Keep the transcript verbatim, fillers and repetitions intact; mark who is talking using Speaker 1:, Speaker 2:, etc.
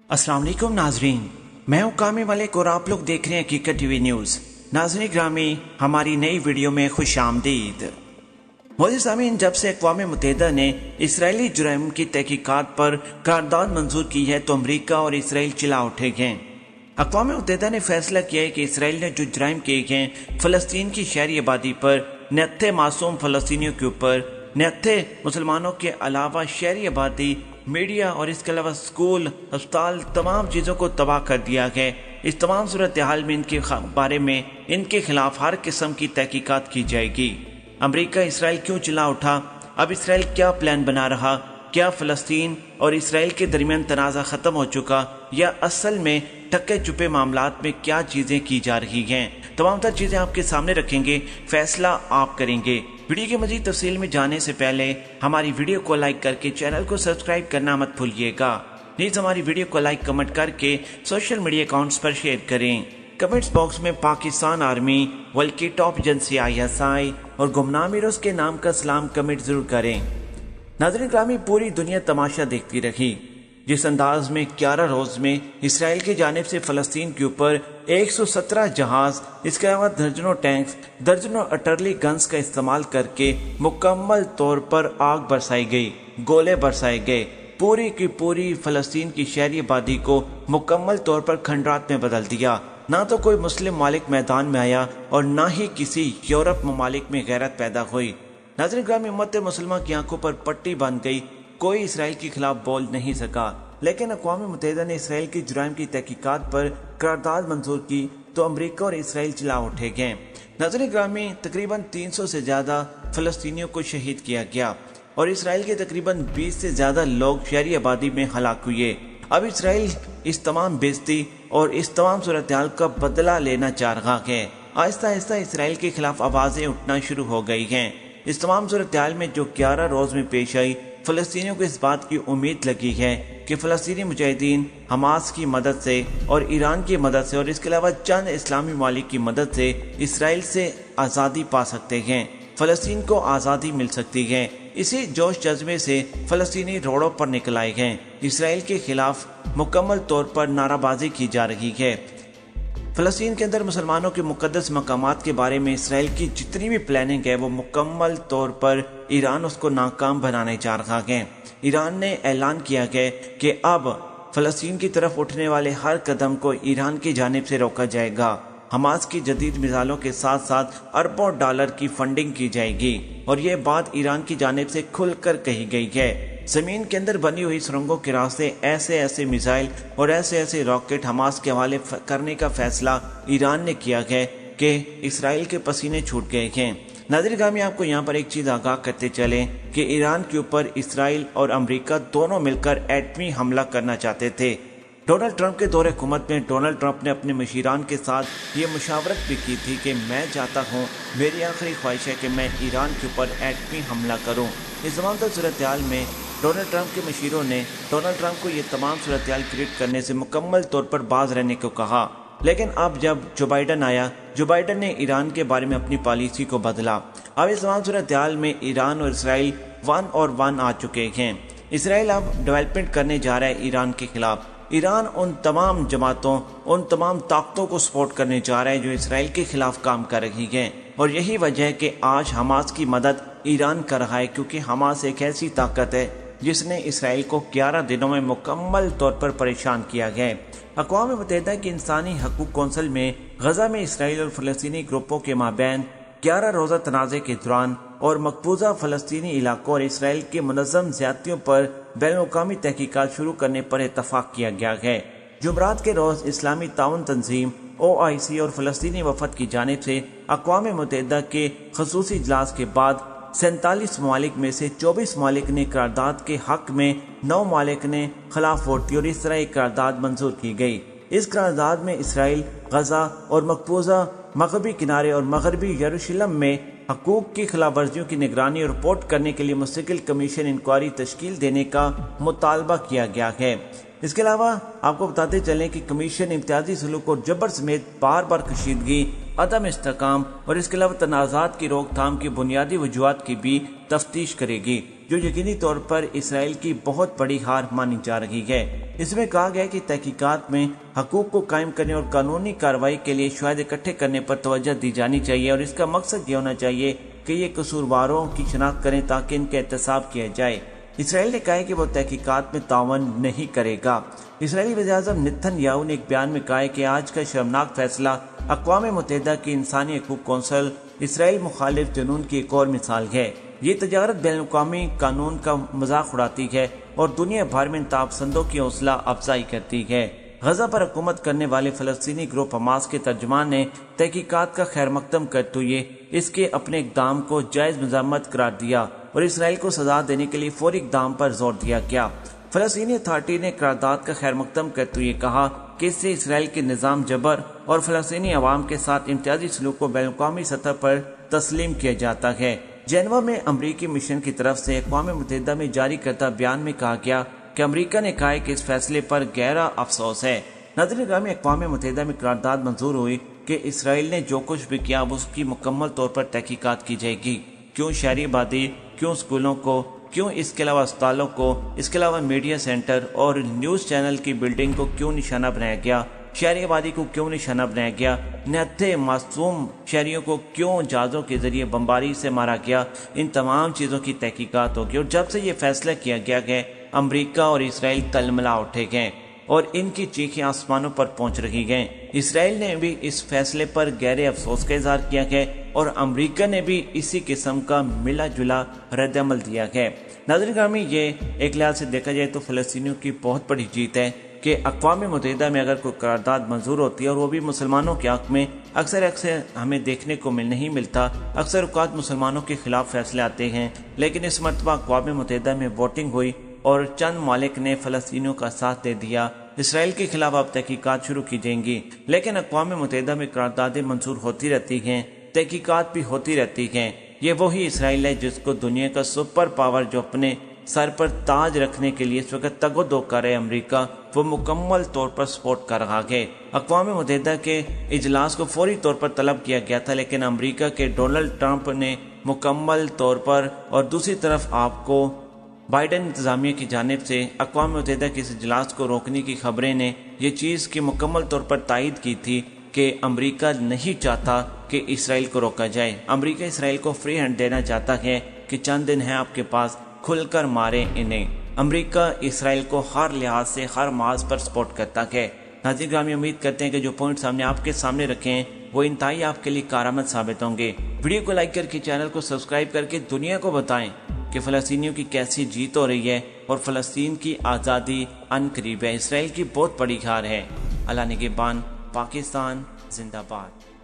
Speaker 1: अस्सलाम वालेकुम नाजरीन, मैं हूँ कामे मलिक और आप लोग देख रहे हैं हकीकत टीवी न्यूज़। नाज़रीन ग्रामी, हमारी नई वीडियो में खुश आमदीद। मोदी सामीन, जब से अक़वाम मुत्तहिदा ने इसराइली जुर्म की तहकीकात पर करारदाद मंजूर की है तो अमरीका और इसराइल चिल्ला उठे हैं। अक़वाम मुत्तहिदा ने फैसला किया है कि इसराइल ने जो जुर्म किए हैं फ़लस्तीन की शहरी आबादी पर, निहत्थे मासूम फ़लस्तीनियों के ऊपर, निहत्थे मुसलमानों के अलावा शहरी आबादी, मीडिया और इसके अलावा स्कूल, अस्पताल, तमाम चीज़ों को तबाह कर दिया है। इस तमाम सूरत हाल में इनके बारे में इनके खिलाफ हर किस्म की तहकीकात की जाएगी। अमरीका इसराइल क्यों चिल्ला उठा? अब इसराइल क्या प्लान बना रहा? क्या फ़लस्तीन और इसराइल के दरमियान तनाज़ा ख़त्म हो चुका या असल में टक्के चुपे मामलात में क्या चीज़ें की जा रही हैं? तमाम तर चीज़ें आपके सामने रखेंगे, फैसला आप करेंगे। वीडियो की मज़ीद तफसील में जाने से पहले हमारी वीडियो को लाइक करके चैनल को सब्सक्राइब करना मत भूलिएगा। प्लीज़ हमारी वीडियो को लाइक कमेंट करके सोशल मीडिया अकाउंट्स पर शेयर करें। कमेंट्स बॉक्स में पाकिस्तान आर्मी, बल्कि top agency I S I और गुमनाम हीरोज़ के नाम का सलाम कमेंट जरूर करें। नाज़रीन ग्रामी, पूरी दुनिया तमाशा देखती रही जिस अंदाज में ग्यारह रोज में इसराइल की जानिब से फ़लस्तीन के ऊपर एक सौ सत्रह जहाज, इसके अलावा दर्जनों टैंक्स, दर्जनों अटर्ली गन्स का इस्तेमाल करके मुकम्मल तौर पर आग बरसाई गई, गोले बरसाए गए, पूरी की पूरी फ़लस्तीन की शहरी आबादी को मुकम्मल तौर पर खंडरात में बदल दिया। ना तो कोई मुस्लिम ममालिक मैदान में आया और ना ही किसी यूरोप ममालिक में गैरत पैदा हुई। नाज़रीन ग्रामी, उम्मत मुसलमान की आंखों पर पट्टी बन गई, कोई इसराइल के खिलाफ बोल नहीं सका। लेकिन अक़वाम मुत्तहिदा ने इसराइल की जुर्म की तहकीकात पर करारदाद मंजूर की तो अमरीका और इसराइल चिल्ला उठे गए। नाज़रीन ग्रामी, तकरीबन तीन सौ से ज़्यादा फ़लस्तीनियों को शहीद किया गया और इसराइल के तकरीबन बीस से ज़्यादा लोग शहरी आबादी में हलाक हुए। अब इसराइल इस तमाम बेइज्जती और इस तमाम सूरत हाल का बदला लेना चाह रहा है। आहिस्ता आहिस्ता इसराइल के खिलाफ आवाज़ें उठना शुरू हो गई हैं। इस तमाम सूरत हाल में जो ग्यारह रोज में पेश आई, फ़लस्तीनियों को इस बात की उम्मीद लगी है कि फ़लस्तीनी मुजाहिदीन हमास की मदद से और ईरान की मदद से और इसके अलावा चंद इस्लामी ममालिक की मदद से इसराइल से आज़ादी पा सकते हैं, फ़लस्तीन को आज़ादी मिल सकती है। इसी जोश जज्बे से फ़लस्तीनी रोडों पर निकल आए हैं। इसराइल के खिलाफ मुकम्मल तौर पर नाराबाजी की जा रही है। फ़लस्तीन के अंदर मुसलमानों के मुक़द्दस मकामात के बारे में इसराइल की जितनी भी प्लानिंग है वो मुकम्मल तौर पर ईरान उसको नाकाम बनाने जा रहा है। ईरान ने ऐलान किया है कि अब फ़लस्तीन की तरफ उठने वाले हर कदम को ईरान की जानिब से रोका जाएगा। हमास की जदीद मिसाइलों के साथ साथ अरबों डॉलर की फंडिंग की जाएगी और ये बात ईरान की जानिब से खुलकर कही गई है। जमीन के अंदर बनी हुई सुरंगों के रास्ते ऐसे ऐसे मिसाइल और ऐसे ऐसे रॉकेट हमास के हवाले करने का फैसला ईरान ने किया है कि इसराइल के पसीने छूट गए हैं। नाज़रीन ग्रामी, आपको यहाँ पर एक चीज़ आगाह करते चलें कि ईरान के ऊपर इसराइल और अमेरिका दोनों मिलकर एटमी हमला करना चाहते थे। डोनाल्ड ट्रंप के दौरे हुकूमत में डोनाल्ड ट्रंप ने अपने मशीरान के साथ ये मुशावरत भी की थी कि मैं चाहता हूँ, मेरी आखिरी ख्वाहिश है कि मैं ईरान के ऊपर एटमी हमला करूँ। इस तमाम सूरत हाल में डोनाल्ड ट्रंप के मशीरों ने डोनाल्ड ट्रंप को ये तमाम सूरत हाल क्रिएट करने से मुकम्मल तौर पर बाज रहने को कहा। लेकिन अब जब जो बाइडन आया, जो बाइडन ने ईरान के बारे में अपनी पॉलिसी को बदला। अब इस तमाम सूरत हाल में ईरान और इसराइल वन और वन आ चुके हैं। इसराइल अब डेवलपमेंट करने जा रहा है ईरान के खिलाफ। ईरान उन तमाम जमातों, उन तमाम ताकतों को सपोर्ट करने जा रहा है जो इसराइल के खिलाफ काम कर रही हैं और यही वजह है कि आज हमास की मदद ईरान कर रहा है, क्योंकि हमास एक ऐसी ताकत है जिसने इसराइल को ग्यारह दिनों में मुकम्मल तौर पर परेशान किया गया है। अक़वाम मुत्तहिदा की इंसानी हकूक़ कौंसिल में गजा में इसराइल और फ़लस्तीनी ग्रुपों के माबैन ग्यारह रोज़ा तनाज़े के दौरान और मकबूजा फ़लस्तीनी इलाकों और इसराइल के मुनज़्ज़म ज़्यादतियों पर बैनुल-अक़वामी तहकीकात शुरू करने पर इत्तफ़ाक़ किया गया है। जुमरात के रोज़ इस्लामी ताउन तंजीम ओ आई सी और फ़लस्तीनी वफ़द की जानिब से अक़वाम मुत्तहिदा के ख़ुसूसी इजलास के बाद सैंतालीस ममालिक में से चौबीस ममालिक ने करारदाद के हक में, नौ ममालिक ने खिलाफ वोट की और इस तरह एक करारदाद मंजूर की गई। इस करारदाद में इसराइल, गजा और मकबूजा मगरबी किनारे और मगरबी यरूशलेम में हकूक़ की खिलाफ वर्जियों की निगरानी और रिपोर्ट करने के लिए मुस्तकिल कमीशन इंक्वायरी तश्कील देने का मुतालबा किया गया है। इसके अलावा आपको बताते चलें कि कमीशन इम्तियाजी सलूक और जबर समेत बार बार कशीदगी, अदम इस्तेकाम और इसके अलावा तनाज़ात की रोकथाम की बुनियादी वजूहात की भी तफ्तीश करेगी। جو یقینی طور پر اسرائیل کی بہت بڑی ہار مانی جا رہی ہے۔ اس میں کہا گیا کہ تحقیقات میں حقوق کو قائم کرنے اور قانونی کارروائی کے لیے شواہد اکٹھے کرنے پر توجہ دی جانی چاہیے، اور اس کا مقصد یہ ہونا چاہیے کہ یہ قصورواروں کی شناخت کریں تاکہ ان کا احتساب کیا جائے۔ اسرائیل نے کہا ہے کہ وہ تحقیقات میں تعاون نہیں کرے گا۔ اسرائیلی وزیر اعظم نیتن یاہو نے ایک بیان میں کہا ہے کہ آج کا شرمناک فیصلہ اقوام متحدہ کی انسانی حقوق کونسل اسرائیل مخالف جنون کی ایک اور مثال ہے۔ یہ تجارت بین الاقوامی قانون کا مذاق اڑاتی ہے اور دنیا بھر میں انتہا پسندوں کی حوصلہ افزائی کرتی ہے۔ غزہ پر حکومت کرنے والے فلسطینی گروپ حماس کے ترجمان نے تحقیقات کا خیر مقدم کرتے ہوئے اس کے اپنے اقدام کو جائز مذمت قرار دیا اور اسرائیل کو سزا دینے کے لیے فوری اقدام پر زور دیا گیا۔ فلسطینی اتھارٹی نے قرارداد کا خیر مقدم کرتے ہوئے کہا کہ اس سے اسرائیل کے نظام جبر اور فلسطینی عوام کے ساتھ امتیازی سلوک کو بین الاقوامی سطح پر تسلیم کیا جاتا ہے۔ جنیوا میں امریکی مشن کی طرف سے اقوام متحدہ میں جاری کردہ بیان میں کہا گیا کہ امریکہ نے کہا ہے کہ اس فیصلے پر گہرا افسوس ہے۔ ناظرین گرامی، اقوام متحدہ میں قرارداد منظور ہوئی کہ اسرائیل نے جو کچھ بھی کیا اس کی مکمل طور پر تحقیقات کی جائے گی۔ کیوں شہری آبادی، کیوں اسکولوں کو، کیوں اس کے علاوہ اسپتالوں کو، اس کے علاوہ میڈیا سینٹر اور نیوز چینل کی بلڈنگ کو کیوں نشانہ بنایا گیا، شہری آبادی کو کیوں نشانہ بنایا گیا، نہتے معصوم شہریوں کو کیوں جہازوں کے ذریعے بمباری سے مارا گیا، ان تمام چیزوں کی تحقیقات ہوگی۔ اور جب سے یہ فیصلہ کیا گیا کہ امریکہ اور اسرائیل تلملا اٹھے گئے اور ان کی چیخیں آسمانوں پر پہنچ رہی گئیں۔ اسرائیل نے بھی اس فیصلے پر گہرے افسوس کا اظہار کیا ہے اور امریکہ نے بھی اسی قسم کا ملا جلا رد عمل دیا ہے۔ ناظرین گرامی، یہ ایک لحاظ سے دیکھا جائے تو فلسطینیوں کی بہت بڑی جیت ہے کہ اقوام متحدہ میں اگر کوئی قرارداد منظور ہوتی ہے اور وہ بھی مسلمانوں کے حق میں، اکثر اکثر ہمیں دیکھنے کو مل نہیں ملتا، اکثر اوقات مسلمانوں کے خلاف فیصلے آتے ہیں، لیکن اس مرتبہ اقوام متحدہ میں ووٹنگ ہوئی اور چند ممالک نے فلسطینیوں کا ساتھ دے دیا۔ اسرائیل کے خلاف اب تحقیقات شروع کی جائیں گی، لیکن اقوام متحدہ میں قراردادیں منظور ہوتی رہتی ہیں، تحقیقات بھی ہوتی رہتی ہیں۔ یہ وہی اسرائیل ہے جس کو دنیا کا سپر پاور جو اپنے سر پر تاج رکھنے کے لیے اس وقت تگ و دو کر رہے امریکہ، وہ مکمل طور پر سپورٹ کر رہا ہے۔ اقوام متحدہ کے اجلاس کو فوری طور پر طلب کیا گیا تھا، لیکن امریکہ کے ڈونلڈ ٹرمپ نے مکمل طور پر، اور دوسری طرف آپ کو بائیڈن انتظامیہ کی جانب سے اقوام متحدہ کے اس اجلاس کو روکنے کی خبریں نے یہ چیز کی مکمل طور پر تائید کی تھی کہ امریکہ نہیں چاہتا کہ اسرائیل کو روکا جائے۔ امریکہ اسرائیل کو فری ہینڈ دینا چاہتا ہے کہ چند دن ہیں آپ کے پاس، کھل کر مارے انہیں۔ امریکہ اسرائیل کو ہر لحاظ سے ہر محاذ پر سپورٹ کرتا ہے۔ ناظرین گرامی، امید کرتے ہیں کہ جو پوائنٹس ہم نے آپ کے سامنے رکھے ہیں وہ انتہائی آپ کے لیے کارآمد ثابت ہوں گے۔ ویڈیو کو لائک کر کے چینل کو سبسکرائب کر کے دنیا کو بتائیں کہ فلسطینیوں کی کیسی جیت ہو رہی ہے اور فلسطین کی آزادی ان قریب ہے۔ اسرائیل کی بہت بڑی ہار ہے۔ اللہ نگہبان، پاکستان زندہ باد۔